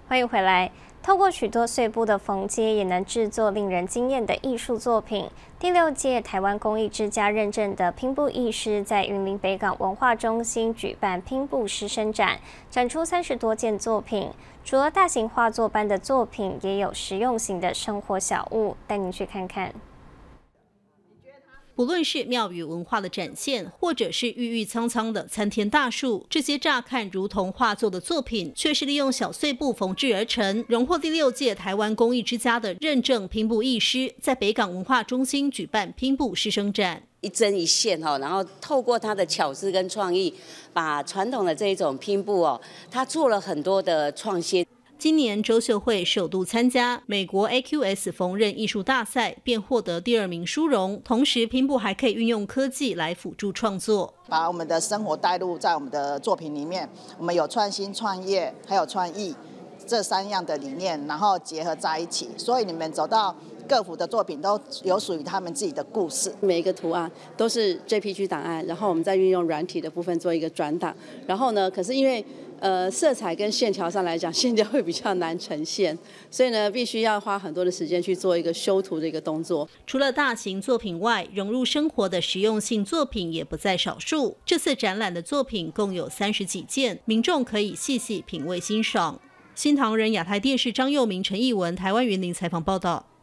欢迎回来。透过许多碎布的缝接，也能制作令人惊艳的艺术作品。第6届台湾工艺之家认证的拼布艺师，在云林北港文化中心举办拼布师生展，展出30多件作品。除了大型画作般的作品，也有实用型的生活小物，带您去看看。 不论是庙宇文化的展现，或者是郁郁苍苍的参天大树，这些乍看如同画作的作品，却是利用小碎布缝制而成，荣获第6届台湾工艺之家的认证拼布艺师，在北港文化中心举办拼布师生展。 一针一线然后透过他的巧思跟创意，把传统的这一种拼布他做了很多的创新。 今年周秀慧首度参加美国 AQS 缝纫艺术大赛，便获得第2名殊荣。同时，拼布还可以运用科技来辅助创作， 把我们的生活带入在我们的作品里面。我们有创新、创业，还有创意这3样的理念，然后结合在一起。所以你们走到各幅的作品都有属于他们自己的故事。 每一个图案都是 JPG 档案，然后我们再运用软体的部分做一个转档。然后呢，可是因为色彩跟线条上来讲，线条会比较难呈现，所以呢，必须要花很多的时间去做一个修图的一个动作。 除了大型作品外，融入生活的实用性作品也不在少数。这次展览的作品共有30几件，民众可以细细品味欣赏。新唐人亚太电视张佑明、陈艺文，台湾云林采访报道。